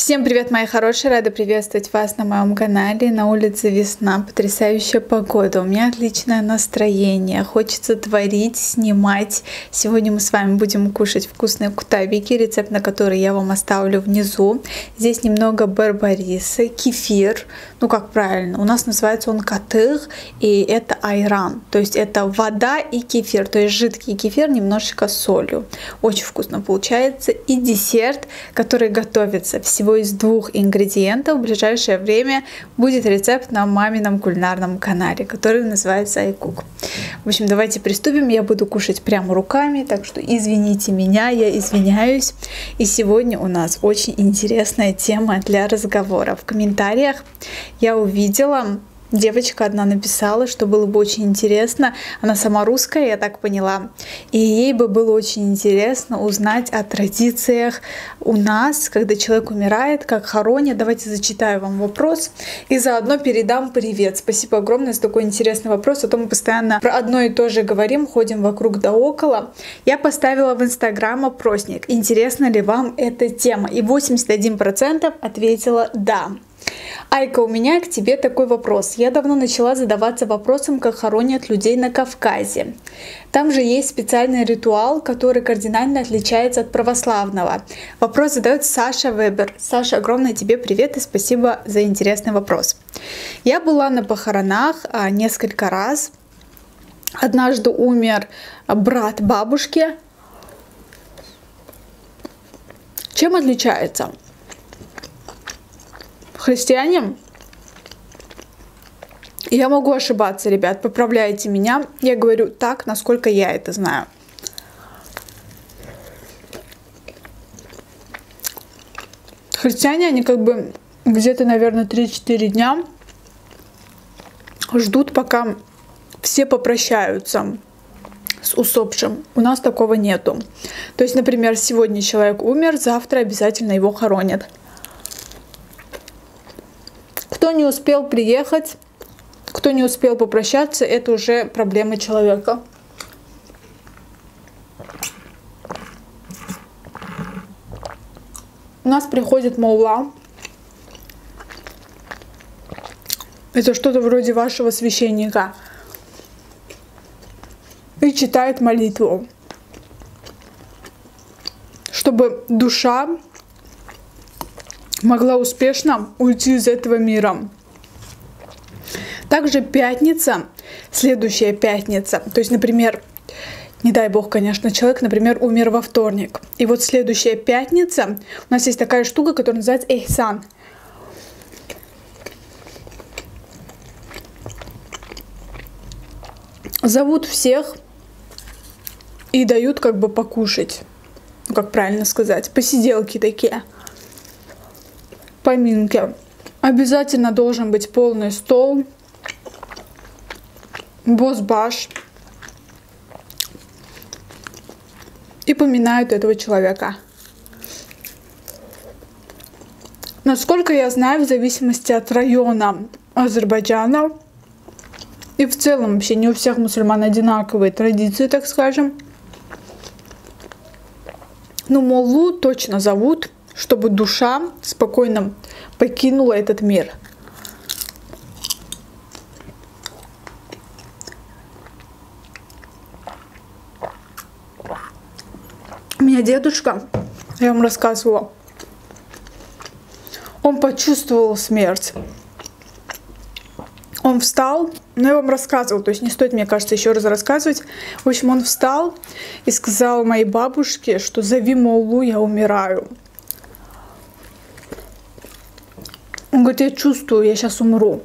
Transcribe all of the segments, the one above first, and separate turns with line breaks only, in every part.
Всем привет, мои хорошие! Рада приветствовать вас на моем канале. На улице весна, потрясающая погода, у меня отличное настроение, хочется творить, снимать. Сегодня мы с вами будем кушать вкусные кутабики, рецепт на который я вам оставлю внизу. Здесь немного барбариса, кефир, ну как правильно, у нас называется он катых, и это айран, то есть это вода и кефир, то есть жидкий кефир немножечко с солью. Очень вкусно получается. И десерт, который готовится всего из 2 ингредиентов. В ближайшее время будет рецепт на мамином кулинарном канале, который называется iCook. В общем, давайте приступим. Я буду кушать прямо руками, так что извините меня, я извиняюсь. И сегодня у нас очень интересная тема для разговора. В комментариях я увидела, девочка одна написала, что было бы очень интересно, она сама русская, я так поняла, и ей бы было очень интересно узнать о традициях у нас, когда человек умирает, как хоронят. Давайте зачитаю вам вопрос и заодно передам привет. Спасибо огромное за такой интересный вопрос, а то мы постоянно про одно и то же говорим, ходим вокруг да около. Я поставила в Инстаграм опросник, интересна ли вам эта тема, и 81% ответила «да». Айка, у меня к тебе такой вопрос. Я давно начала задаваться вопросом, как хоронят людей на Кавказе. Там же есть специальный ритуал, который кардинально отличается от православного. Вопрос задает Саша Вебер. Саша, огромное тебе привет и спасибо за интересный вопрос. Я была на похоронах несколько раз. Однажды умер брат бабушки. Чем отличается? Христиане? Я могу ошибаться, ребят, поправляйте меня. Я говорю так, насколько я это знаю. Христиане, они как бы где-то, наверное, 3-4 дня ждут, пока все попрощаются с усопшим. У нас такого нету. То есть, например, сегодня человек умер, завтра обязательно его хоронят. Кто не успел приехать, кто не успел попрощаться, это уже проблема человека. У нас приходит молла. Это что-то вроде вашего священника. И читает молитву, чтобы душа могла успешно уйти из этого мира. Также пятница, следующая пятница, то есть, например, не дай бог, конечно, человек, например, умер во вторник. И вот следующая пятница, у нас есть такая штука, которая называется эхсан. Зовут всех и дают как бы покушать, ну, как правильно сказать, посиделки такие. Поминки. Обязательно должен быть полный стол, босбаш. И поминают этого человека. Насколько я знаю, в зависимости от района Азербайджана, и в целом вообще не у всех мусульман одинаковые традиции, так скажем. Но моллу точно зовут, чтобы душа спокойно покинула этот мир. У меня дедушка, я вам рассказывала, он почувствовал смерть. Он встал, но я вам рассказывала, то есть не стоит, мне кажется, еще раз рассказывать. В общем, он встал и сказал моей бабушке, что зови моллу, я умираю. Он говорит, я чувствую, я сейчас умру.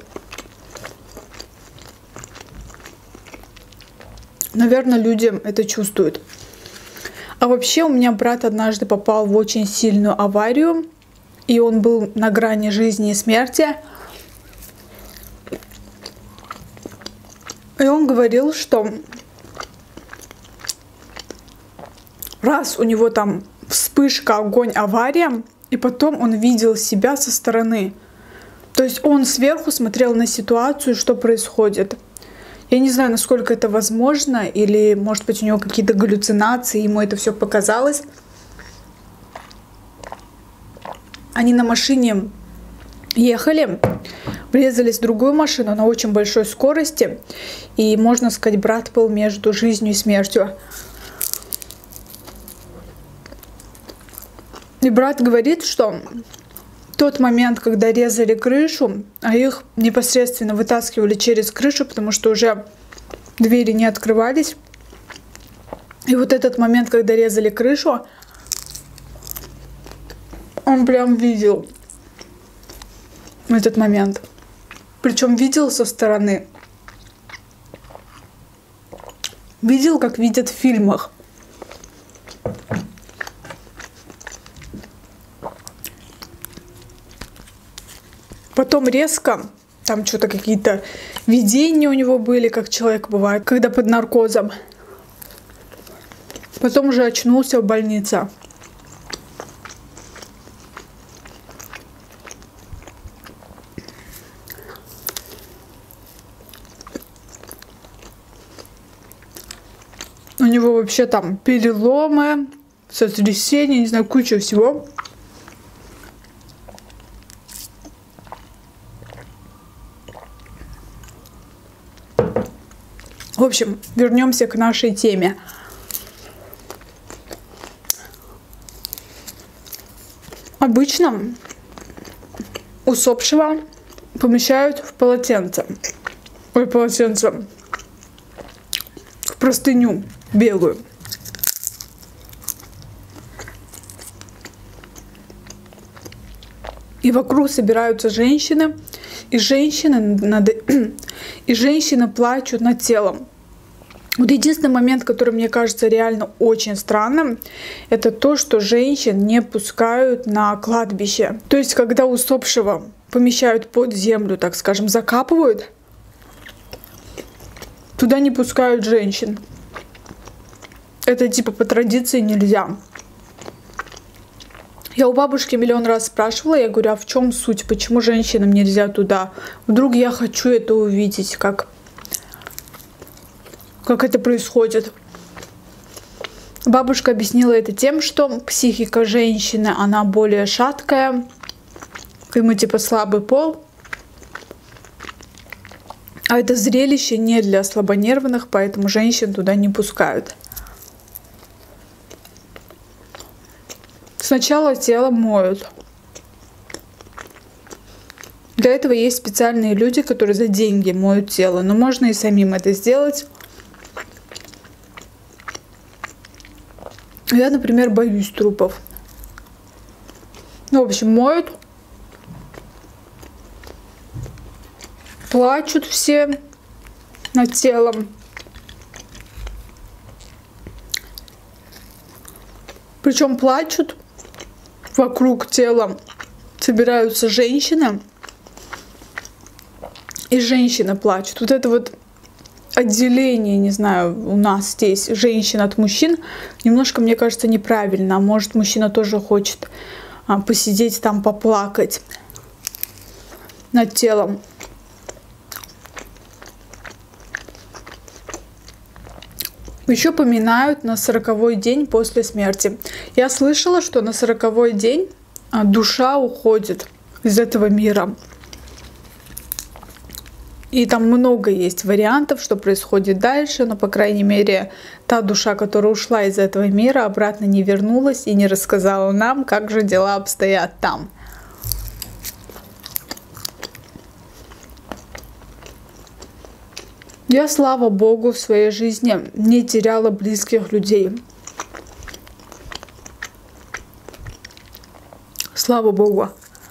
Наверное, люди это чувствуют. А вообще у меня брат однажды попал в очень сильную аварию, и он был на грани жизни и смерти. И он говорил, что раз у него там вспышка, огонь, авария, и потом он видел себя со стороны. То есть он сверху смотрел на ситуацию, что происходит. Я не знаю, насколько это возможно, или, может быть, у него какие-то галлюцинации, ему это все показалось. Они на машине ехали, врезались в другую машину на очень большой скорости. И, можно сказать, брат был между жизнью и смертью. И брат говорит, что в тот момент, когда резали крышу, а их непосредственно вытаскивали через крышу, потому что уже двери не открывались. И вот этот момент, когда резали крышу, он прям видел этот момент. Причем видел со стороны. Видел, как видят в фильмах. Потом резко, там что-то какие-то видения у него были, как человек бывает, когда под наркозом. Потом уже очнулся в больнице. У него вообще там переломы, сотрясения, не знаю, куча всего. В общем, вернемся к нашей теме. Обычно усопшего помещают в полотенце. Ой, полотенце. В простыню белую. И вокруг собираются женщины, и женщины плачут над телом. Вот единственный момент, который мне кажется реально очень странным, это то, что женщин не пускают на кладбище. То есть, когда усопшего помещают под землю, так скажем, закапывают, туда не пускают женщин. Это типа по традиции нельзя. Я у бабушки миллион раз спрашивала, я говорю, а в чем суть, почему женщинам нельзя туда? Вдруг я хочу это увидеть, как это происходит. Бабушка объяснила это тем, что психика женщины, она более шаткая, и мы типа слабый пол. А это зрелище не для слабонервных, поэтому женщин туда не пускают. Сначала тело моют. Для этого есть специальные люди, которые за деньги моют тело. Но можно и самим это сделать. Я, например, боюсь трупов. Ну, в общем, моют. Плачут все над телом. Причем плачут вокруг тела. Собираются женщины. И женщины плачут. Вот это вот отделение, не знаю, у нас здесь женщин от мужчин немножко, мне кажется, неправильно. А может, мужчина тоже хочет посидеть там, поплакать над телом. Еще поминают на 40-й день после смерти. Я слышала, что на 40-й день душа уходит из этого мира. И там много есть вариантов, что происходит дальше, но, по крайней мере, та душа, которая ушла из этого мира, обратно не вернулась и не рассказала нам, как же дела обстоят там. Я, слава Богу, в своей жизни не теряла близких людей. Слава Богу.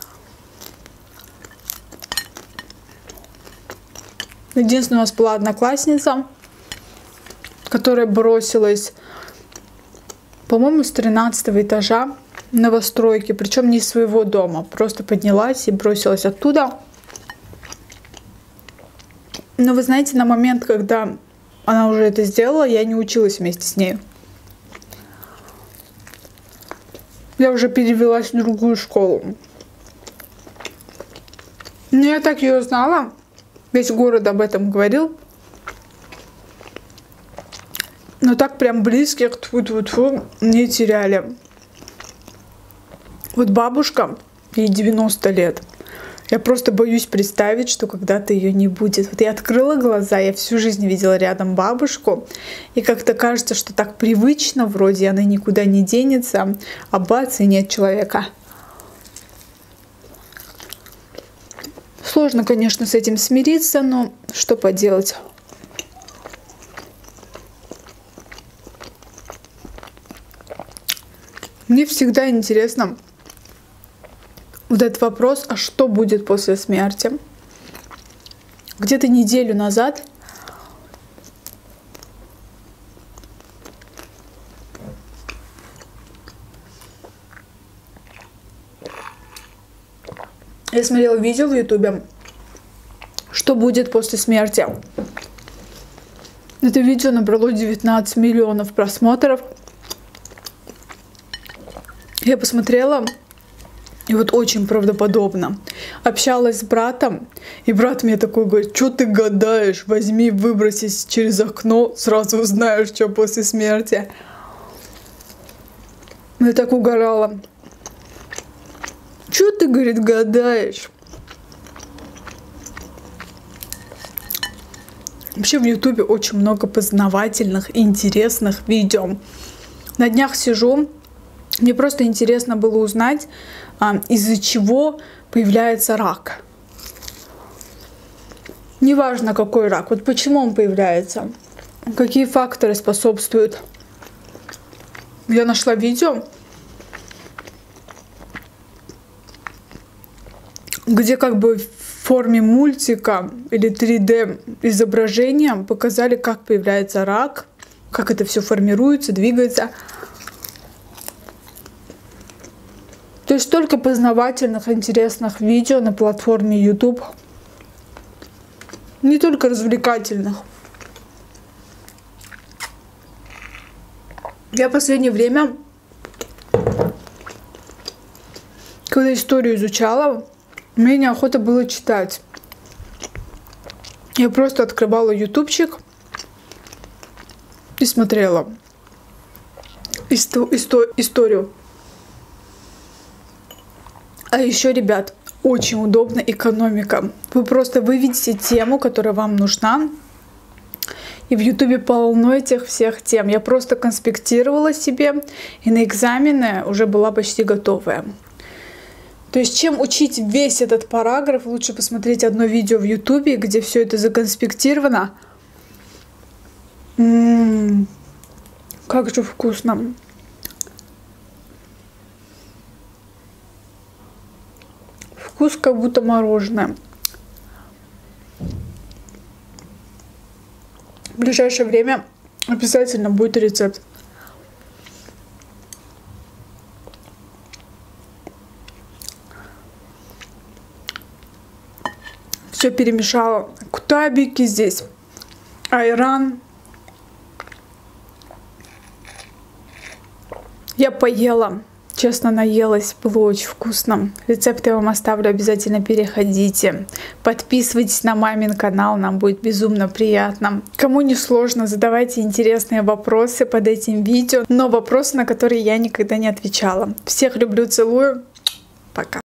Единственное, у нас была одноклассница, которая бросилась, по-моему, с 13-го этажа новостройки, причем не из своего дома, просто поднялась и бросилась оттуда. Но вы знаете, на момент, когда она уже это сделала, я не училась вместе с ней. Я уже перевелась в другую школу. Но я так ее знала. Весь город об этом говорил. Но так прям близких, тьфу-тьфу-тьфу, не теряли. Вот бабушка ей 90 лет. Я просто боюсь представить, что когда-то ее не будет. Вот я открыла глаза, я всю жизнь видела рядом бабушку, и как-то кажется, что так привычно, вроде она никуда не денется, а бац, и нет человека. Сложно, конечно, с этим смириться, но что поделать. Мне всегда интересно вот этот вопрос, а что будет после смерти? Где-то неделю назад я смотрела видео в Ютубе, что будет после смерти. Это видео набрало 19 миллионов просмотров. Я посмотрела, и вот очень правдоподобно. Общалась с братом, и брат мне такой говорит: что ты гадаешь, возьми, выбросись через окно, сразу узнаешь, что после смерти. Я так угорала. Что ты, говорит, гадаешь? Вообще в Ютубе очень много познавательных и интересных видео. На днях сижу, мне просто интересно было узнать, из-за чего появляется рак. Неважно, какой рак, вот почему он появляется, какие факторы способствуют. Я нашла видео, где как бы в форме мультика или 3D изображения показали, как появляется рак, как это все формируется, двигается. То есть столько познавательных, интересных видео на платформе YouTube. Не только развлекательных. Я в последнее время, когда историю изучала, мне неохота было читать. Я просто открывала ютубчик и смотрела историю. А еще, ребят, очень удобно экономика. Вы просто выведите тему, которая вам нужна. И в ютубе полно этих всех тем. Я просто конспектировала себе, и на экзамены уже была почти готовая. То есть, чем учить весь этот параграф, лучше посмотреть одно видео в ютубе, где все это законспектировано. Как же вкусно. Вкус как будто мороженое. В ближайшее время обязательно будет рецепт. Все перемешала. Кутабики здесь, айран. Я поела. Честно, наелась, было очень вкусно. Рецепты я вам оставлю, обязательно переходите. Подписывайтесь на мамин канал, нам будет безумно приятно. Кому не сложно, задавайте интересные вопросы под этим видео, но вопросы, на которые я никогда не отвечала. Всех люблю, целую. Пока.